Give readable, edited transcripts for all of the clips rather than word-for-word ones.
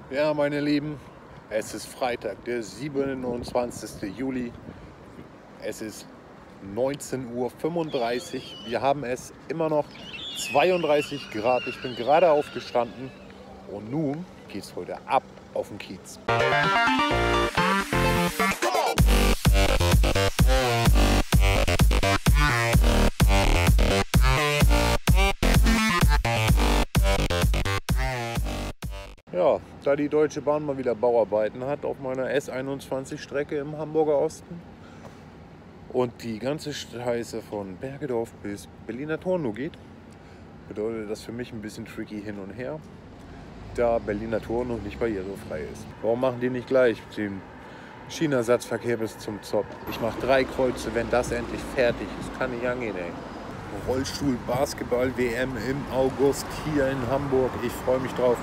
Ja, meine Lieben, es ist Freitag, der 27. Juli. Es ist 19:35 Uhr. Wir haben es immer noch 32 Grad. Ich bin gerade aufgestanden und nun geht es heute ab auf den Kiez. Ja, da die Deutsche Bahn mal wieder Bauarbeiten hat auf meiner S21-Strecke im Hamburger Osten und die ganze Scheiße von Bergedorf bis Berliner Tor nur geht, bedeutet das für mich ein bisschen tricky hin und her, da Berliner Tor noch nicht barrierefrei ist. Warum machen die nicht gleich den Schienenersatzverkehr bis zum Zopp? Ich mache 3 Kreuze, wenn das endlich fertig ist. Kann nicht angehen, ey. Rollstuhl-Basketball-WM im August hier in Hamburg. Ich freue mich drauf.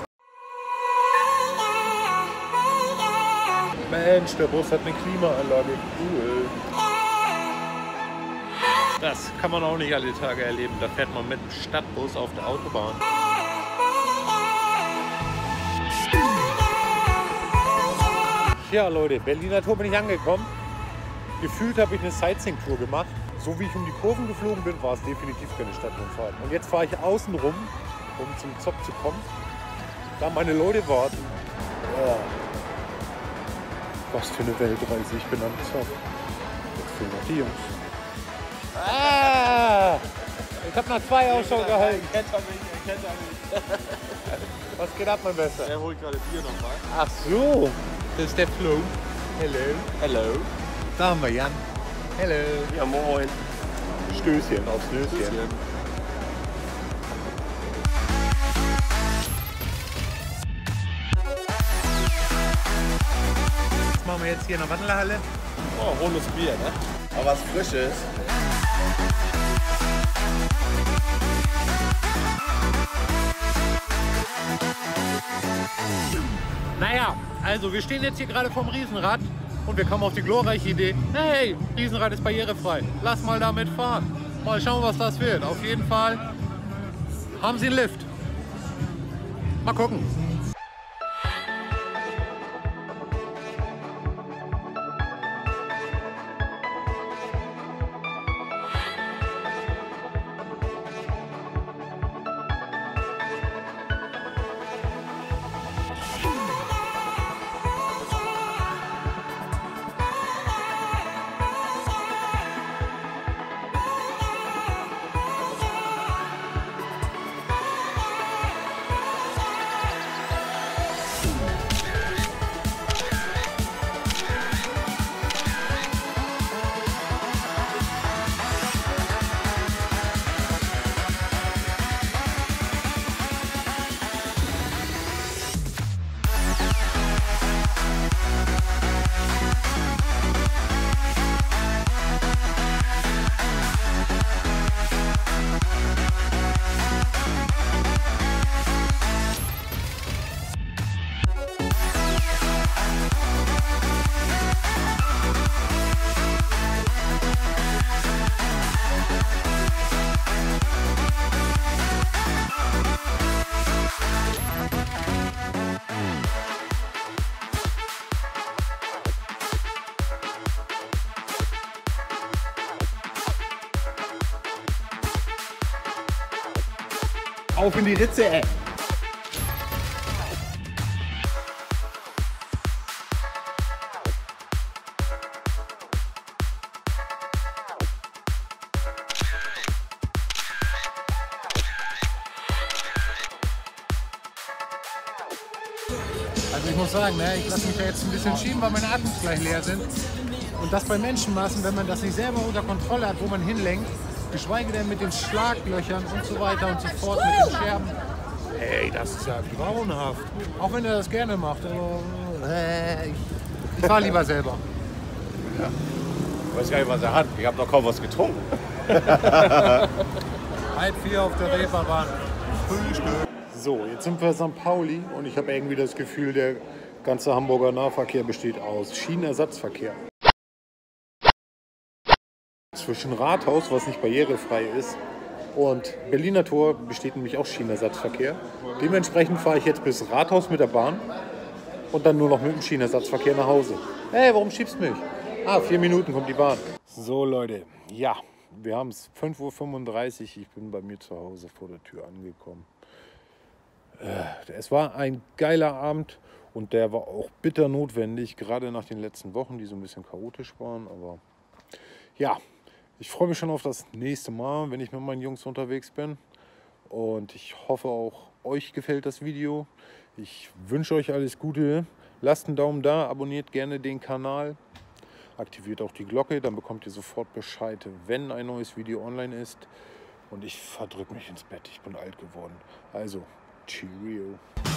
Mensch, der Bus hat eine Klimaanlage. Cool. Das kann man auch nicht alle Tage erleben. Da fährt man mit dem Stadtbus auf der Autobahn. Ja, Leute, Berliner Tor bin ich angekommen. Gefühlt habe ich eine Sightseeing-Tour gemacht. So wie ich um die Kurven geflogen bin, war es definitiv keine Stadtrundfahrt. Und jetzt fahre ich außen rum, um zum Zopp zu kommen. Da meine Leute warten. Oh. Was für eine Weltreise, ich bin am Zopp. Jetzt fehlen noch die Jungs. Ah! Ich hab nach 2 Ausschau gehalten. Kennt er mich. Was geht ab, mein Bester? Er holt gerade Bier nochmal. Ach so, das ist der Flo. Hello. Hello. Da haben wir Jan. Hello. Ja, moin. Stößchen aufs Nöschen. Was machen wir jetzt hier in der Wandelhalle? Oh, rundes Bier, ne? Aber was Frisches. Naja, also wir stehen jetzt hier gerade vorm Riesenrad und wir kommen auf die glorreiche Idee, hey, Riesenrad ist barrierefrei, lass mal damit fahren. Mal schauen, was das wird. Auf jeden Fall haben sie einen Lift. Mal gucken. Auf in die Ritze, ey. Also ich muss sagen, ne, ich lasse mich da jetzt ein bisschen schieben, weil meine Akkus gleich leer sind. Und das bei Menschenmassen, wenn man das nicht selber unter Kontrolle hat, wo man hinlenkt, geschweige denn mit den Schlaglöchern und so weiter und so fort, mit den Scherben. Ey, das ist ja grauenhaft. Auch wenn er das gerne macht, aber ich fahre lieber selber. Ja. Ich weiß gar nicht, was er hat. Ich habe noch kaum was getrunken. 3:30 auf der Reeperbahn. Frühstück. So, jetzt sind wir St. Pauli und ich habe irgendwie das Gefühl, der ganze Hamburger Nahverkehr besteht aus Schienenersatzverkehr. Zwischen Rathaus, was nicht barrierefrei ist, und Berliner Tor besteht nämlich auch Schienenersatzverkehr. Dementsprechend fahre ich jetzt bis Rathaus mit der Bahn und dann nur noch mit dem Schienenersatzverkehr nach Hause. Hey, warum schiebst du mich? 4 Minuten kommt die Bahn. So Leute, ja, wir haben es 5:35 Uhr. Ich bin bei mir zu Hause vor der Tür angekommen. Es war ein geiler Abend und der war auch bitter notwendig, gerade nach den letzten Wochen, die so ein bisschen chaotisch waren. Aber ja, ich freue mich schon auf das nächste Mal, wenn ich mit meinen Jungs unterwegs bin. Und ich hoffe auch, euch gefällt das Video. Ich wünsche euch alles Gute. Lasst einen Daumen da, abonniert gerne den Kanal. Aktiviert auch die Glocke, dann bekommt ihr sofort Bescheid, wenn ein neues Video online ist. Und ich verdrück mich ins Bett, ich bin alt geworden. Also, Cheerio.